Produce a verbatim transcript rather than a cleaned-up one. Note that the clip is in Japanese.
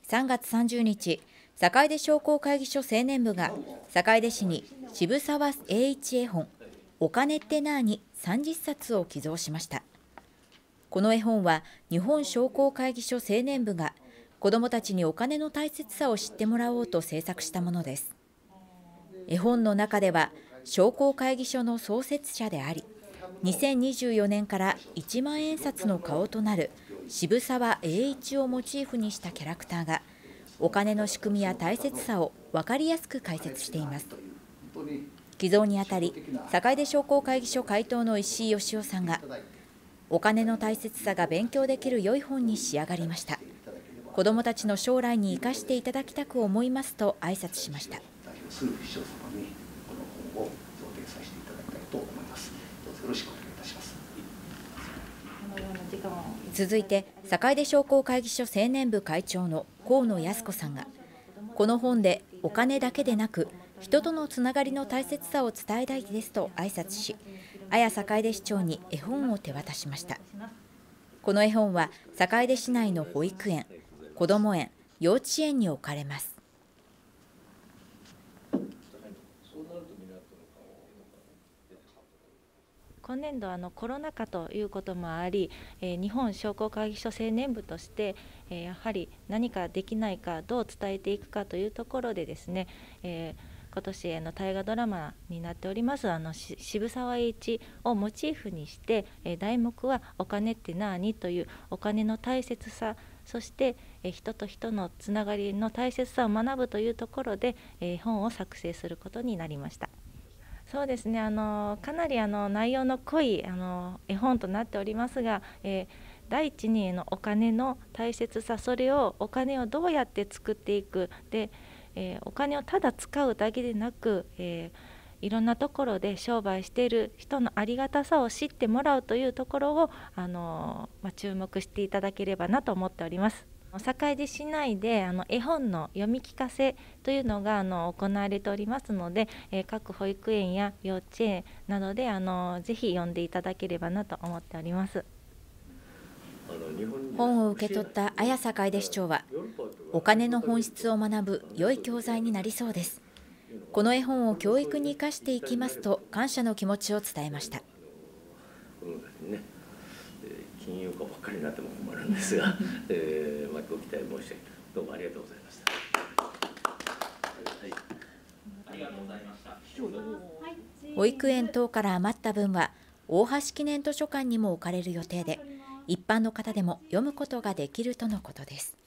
さんがつさんじゅうにち、坂出商工会議所青年部が坂出市に渋沢栄一絵本お金ってなーにさんじゅっさつを寄贈しました。この絵本は日本商工会議所青年部が子どもたちにお金の大切さを知ってもらおうと制作したものです。絵本の中では商工会議所の創設者であり、にせんにじゅうよねんからいちまんえんさつの顔となる渋沢栄一をモチーフにしたキャラクターがお金の仕組みや大切さを分かりやすく解説しています。寄贈にあたり、坂出商工会議所会頭の石井義雄さんが、お金の大切さが勉強できる良い本に仕上がりました。子どもたちの将来に生かしていただきたく思いますと挨拶しました。続いて、坂出商工会議所青年部会長の河野靖子さんが、この本でお金だけでなく人とのつながりの大切さを伝えたいですと挨拶し、綾坂出市長に絵本を手渡しました。この絵本は坂出市内の保育園、こども園、幼稚園に置かれます。 今年度あのコロナ禍ということもあり、えー、日本商工会議所青年部として、えー、やはり何かできないか、どう伝えていくかというところでですね、えー今年の大河ドラマになっておりますあの渋沢栄一をモチーフにして、え題目はお金ってなーにというお金の大切さ、そしてえ人と人のつながりの大切さを学ぶというところでえ本を作成することになりました。そうですね、あのかなりあの内容の濃いあの絵本となっておりますが、えー第一にのお金の大切さ、それをお金をどうやって作っていくで、えー、お金をただ使うだけでなく、えー、いろんなところで商売している人のありがたさを知ってもらうというところを、あのーまあ、注目していただければなと思っております。坂出市内であの絵本の読み聞かせというのがあの行われておりますので、えー、各保育園や幼稚園などであのぜひ読んでいただければなと思っております。 本を受け取った綾坂出市長は、お金の本質を学ぶ良い教材になりそうです。この絵本を教育に生かしていきますと感謝の気持ちを伝えました。 金融化ばっかりになっても困るんですが、えーまあ、ご期待申し上げどうもありがとうございました。はい、ありがとうございました。 保育園等から余った分は大橋記念図書館にも置かれる予定で、一般の方でも読むことができるとのことです。